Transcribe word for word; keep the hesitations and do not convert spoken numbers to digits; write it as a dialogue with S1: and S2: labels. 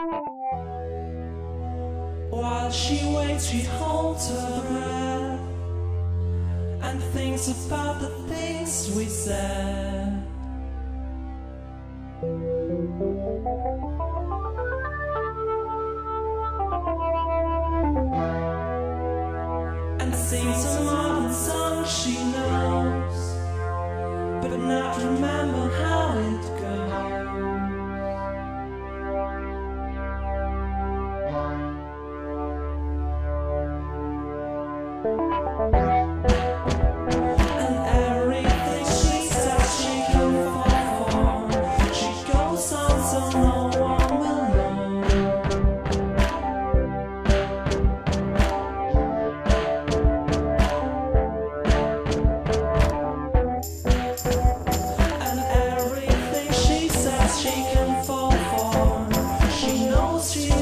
S1: While she waits, she holds her breath and thinks about the things we said. And sings a modern song she knows, but not remember how it goes. And everything she says she can fall for. She goes on so no one will know. And everything she says she can fall for. She knows she